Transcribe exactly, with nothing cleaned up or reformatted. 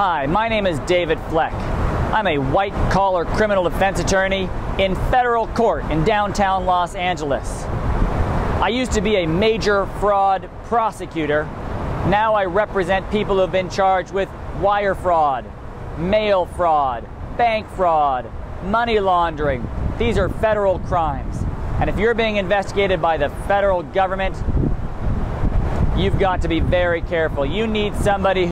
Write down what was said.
Hi, my name is David Fleck. I'm a white-collar criminal defense attorney in federal court in downtown Los Angeles. I used to be a major fraud prosecutor. Now I represent people who have been charged with wire fraud, mail fraud, bank fraud, money laundering. These are federal crimes. And if you're being investigated by the federal government, you've got to be very careful. You need somebody